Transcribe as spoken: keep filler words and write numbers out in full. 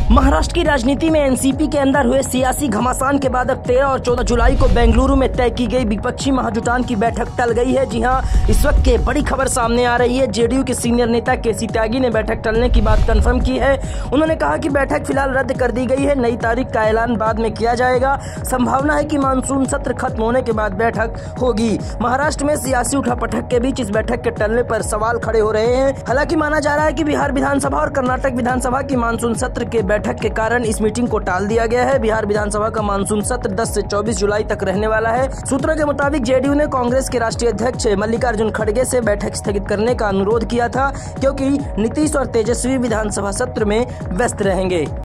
महाराष्ट्र की राजनीति में एनसीपी के अंदर हुए सियासी घमासान के बाद अब तेरह और चौदह जुलाई को बेंगलुरु में तय की गई विपक्षी महाजुटान की बैठक टल गई है। जी हां, इस वक्त के बड़ी खबर सामने आ रही है। जेडीयू के सीनियर नेता केसी त्यागी ने बैठक टलने की बात कंफर्म की है। उन्होंने कहा कि बैठक फिलहाल रद्द कर दी गई है, नई तारीख का ऐलान बाद में किया जाएगा। संभावना है कि मानसून सत्र खत्म होने के बाद बैठक होगी। महाराष्ट्र में सियासी उठापटक के बीच इस बैठक के टलने पर सवाल खड़े हो रहे हैं। हालांकि माना जा रहा है कि बिहार विधानसभा और कर्नाटक विधानसभा की मानसून सत्र के बैठक के कारण इस मीटिंग को टाल दिया गया है। बिहार विधानसभा का मानसून सत्र दस से चौबीस जुलाई तक रहने वाला है। सूत्रों के मुताबिक जेडीयू ने कांग्रेस के राष्ट्रीय अध्यक्ष मल्लिकार्जुन खड़गे से बैठक स्थगित करने का अनुरोध किया था, क्योंकि नीतीश और तेजस्वी विधानसभा सत्र में व्यस्त रहेंगे।